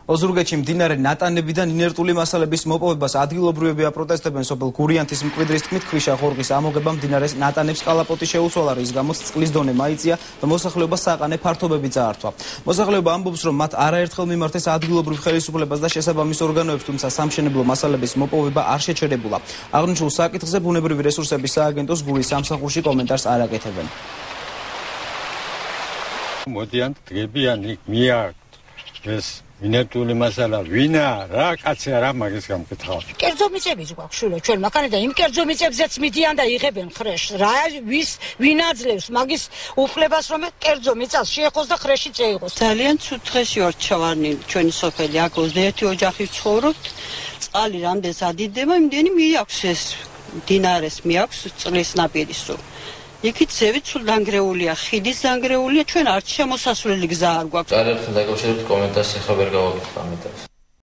ოზურგეთში მდინარე ნატანებიდან ინერტული მასალების მოპოვებას ადგილობრივები აპროტესტებენ. სოფელ გურიანთის მკვიდრის თქმით, ქვიშა ხორღის ამოგება მდინარეს ნატანებს კალაპოტი შეუცვალა, რის გამოც წყლის დონე მაიწია და მოსახლეობა საყანე ფართობები წაართვა. მოსახლეობა ამბობს, რომ მათ არაერთხელ მიმართეს ადგილობრივ ხელისუფლებას და შესაბამის ორგანოებს, თუმცა სამშენებლო მასალების მოპოვება არ შეჩერებულა. აღნიშნულ საკითხზე ბუნებრივი რესურსების სააგენტოს გულის სამსახურში კომენტარს არ აკეთებენ. მოდიან დღებიან იქ მიაქვთ ეს ინერტული მასალა ვინა რა კაცი არა მაგის გამკითხავთ. კერძო მიწებიც გვაქვს შულო ჩვენ მაგან და იმ კერძო მიწებზეც მიდიან და იღებენ ხრეშს. რა ვინ აძლევს მაგის უფლებას რომ კერძო მიწას შეეხოს და ხრეში წეიღოს. ძალიან ცუდ დღეში ვარ ჩავარნილი ჩვენი სოფელი აქ 21 ოჯახი ვცხოვრობთ. წყალი რამდენს ადიდება იმდენი მიაქვს ეს მდინარეს მიაქვს წყლის ნაპირისო. იქით ზევით სულ დანგრეულია, ხიდის დანგრეულია, ჩვენ არც შემოსასვლელი გზა არ გვაქვს. არერთხელ დაკავშირებით კომენტარს ახლა ვერ გავაკეთებ ამიტომაც.